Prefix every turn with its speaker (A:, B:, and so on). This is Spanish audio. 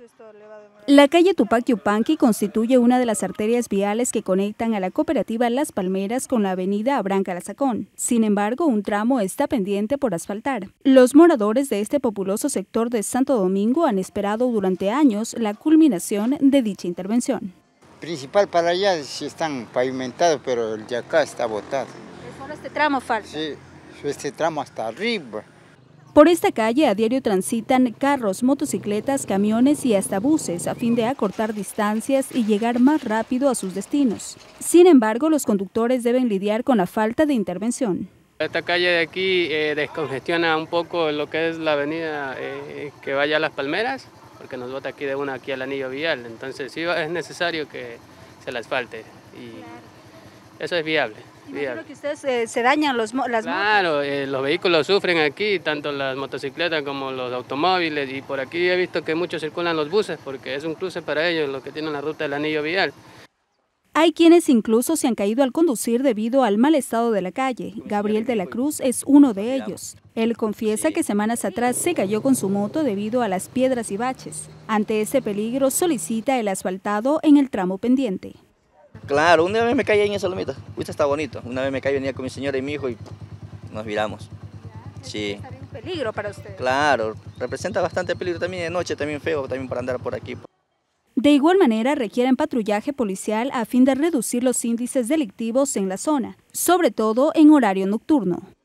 A: esto le va a demorar?
B: La calle Tupac Yupanqui constituye una de las arterias viales que conectan a la cooperativa Las Palmeras con la avenida Abraham Calasacón. Sin embargo, un tramo está pendiente por asfaltar. Los moradores de este populoso sector de Santo Domingo han esperado durante años la culminación de dicha intervención.
C: Principal para allá sí están pavimentados, pero el de acá está botado.
A: Solo este tramo falta.
C: Sí, este tramo hasta arriba.
B: Por esta calle a diario transitan carros, motocicletas, camiones y hasta buses a fin de acortar distancias y llegar más rápido a sus destinos. Sin embargo, los conductores deben lidiar con la falta de intervención.
D: Esta calle de aquí descongestiona un poco lo que es la avenida que vaya a Las Palmeras, porque nos bota aquí de una aquí al anillo vial. Entonces sí es necesario que se la asfalte y eso es viable.
A: Imagino que ustedes se dañan las motos.
D: Claro, los vehículos sufren aquí, tanto las motocicletas como los automóviles, y por aquí he visto que muchos circulan los buses porque es un cruce para ellos, los que tienen la ruta del anillo vial.
B: Hay quienes incluso se han caído al conducir debido al mal estado de la calle. Gabriel de la Cruz es uno de ellos. Él confiesa que semanas atrás se cayó con su moto debido a las piedras y baches. Ante este peligro solicita el asfaltado en el tramo pendiente.
E: Claro, una vez me caí ahí en esa lomita, está bonito. Una vez me caí, venía con mi señora y mi hijo y nos viramos. Sí.
A: ¿Sería un peligro para ustedes?
E: Claro, representa bastante peligro también de noche, también feo, también para andar por aquí.
B: De igual manera requieren patrullaje policial a fin de reducir los índices delictivos en la zona, sobre todo en horario nocturno.